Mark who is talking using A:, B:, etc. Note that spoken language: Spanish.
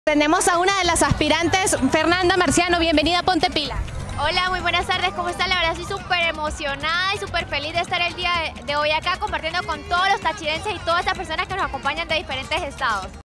A: Tenemos a una de las aspirantes, Fernanda Marciano, bienvenida a Ponte Pila.
B: Hola, muy buenas tardes, ¿cómo están? La verdad estoy súper emocionada y súper feliz de estar el día de hoy acá compartiendo con todos los tachirenses y todas estas personas que nos acompañan de diferentes estados.